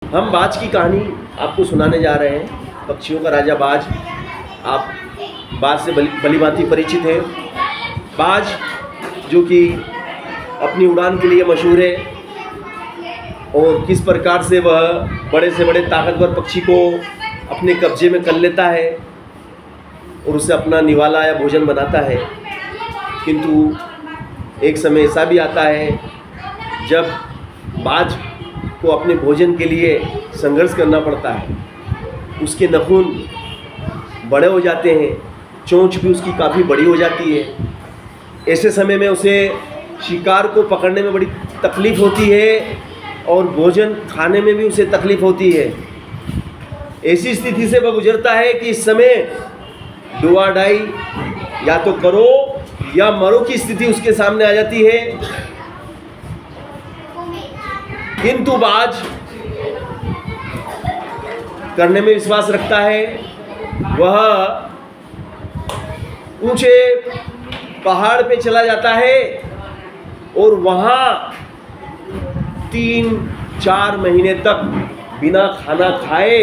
हम बाज की कहानी आपको सुनाने जा रहे हैं। पक्षियों का राजा बाज। आप बाज से भली भांति परिचित हैं। बाज जो कि अपनी उड़ान के लिए मशहूर है और किस प्रकार से वह बड़े से बड़े ताकतवर पक्षी को अपने कब्जे में कर लेता है और उसे अपना निवाला या भोजन बनाता है। किंतु एक समय ऐसा भी आता है जब बाज को अपने भोजन के लिए संघर्ष करना पड़ता है। उसके नाखून बड़े हो जाते हैं, चोंच भी उसकी काफ़ी बड़ी हो जाती है। ऐसे समय में उसे शिकार को पकड़ने में बड़ी तकलीफ़ होती है और भोजन खाने में भी उसे तकलीफ़ होती है। ऐसी स्थिति से वह गुजरता है कि इस समय डू और डाई, या तो करो या मरो की स्थिति उसके सामने आ जाती है। किंतु बाज करने में विश्वास रखता है। वह ऊंचे पहाड़ पे चला जाता है और वहाँ 3-4 महीने तक बिना खाना खाए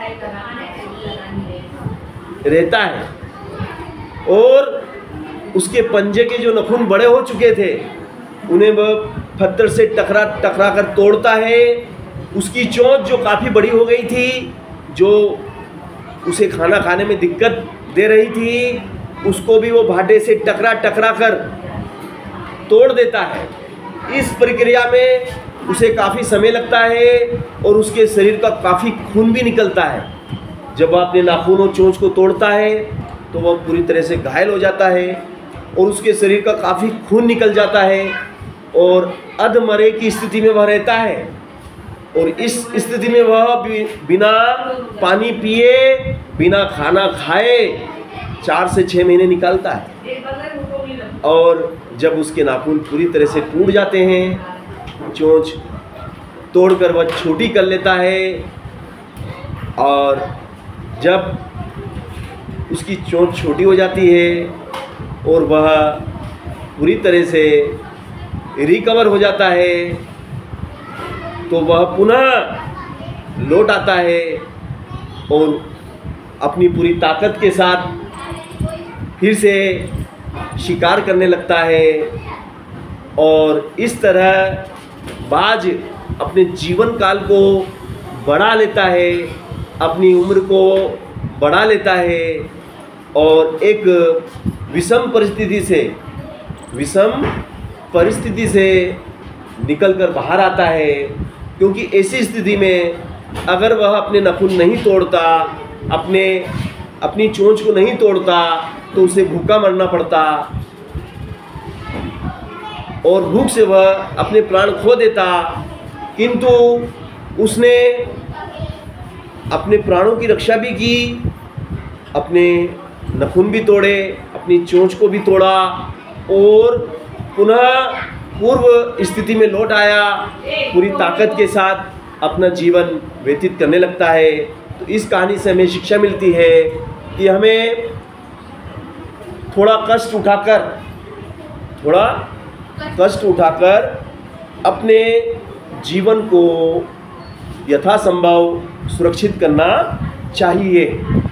रहता है और उसके पंजे के जो नाखून बड़े हो चुके थे उन्हें वह पत्थर से टकरा कर तोड़ता है। उसकी चोंच जो काफ़ी बड़ी हो गई थी, जो उसे खाना खाने में दिक्कत दे रही थी, उसको भी वो भाटे से टकरा कर तोड़ देता है। इस प्रक्रिया में उसे काफ़ी समय लगता है और उसके शरीर का काफ़ी खून भी निकलता है। जब वह अपने नाखून और चोंच को तोड़ता है तो वह पूरी तरह से घायल हो जाता है और उसके शरीर का काफ़ी खून निकल जाता है और अधमरे की स्थिति में वह रहता है। और इस स्थिति में वह बिना पानी पिए, बिना खाना खाए 4 से 6 महीने निकालता है। और जब उसके नाखून पूरी तरह से टूट जाते हैं, चोंच तोड़कर वह छोटी कर लेता है और जब उसकी चोंच छोटी हो जाती है और वह पूरी तरह से रिकवर हो जाता है तो वह पुनः लौट आता है और अपनी पूरी ताकत के साथ फिर से शिकार करने लगता है। और इस तरह बाज अपने जीवन काल को बढ़ा लेता है, अपनी उम्र को बढ़ा लेता है और एक विषम परिस्थिति से निकलकर बाहर आता है। क्योंकि ऐसी स्थिति में अगर वह अपने नाखून नहीं तोड़ता, अपनी चोंच को नहीं तोड़ता तो उसे भूखा मरना पड़ता और भूख से वह अपने प्राण खो देता। किंतु उसने अपने प्राणों की रक्षा भी की, अपने नाखून भी तोड़े, अपनी चोंच को भी तोड़ा और पुनः पूर्व स्थिति में लौट आया, पूरी ताकत के साथ अपना जीवन व्यतीत करने लगता है। तो इस कहानी से हमें शिक्षा मिलती है कि हमें थोड़ा कष्ट उठाकर अपने जीवन को यथासंभव सुरक्षित करना चाहिए।